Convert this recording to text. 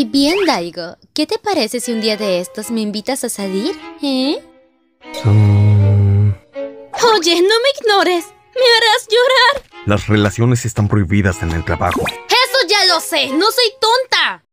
bien, Daigo. ¿Qué te parece si un día de estos me invitas a salir? ¿Eh? Oye, no me ignores. Me harás llorar. Las relaciones están prohibidas en el trabajo. Eso ya lo sé. No soy tonta.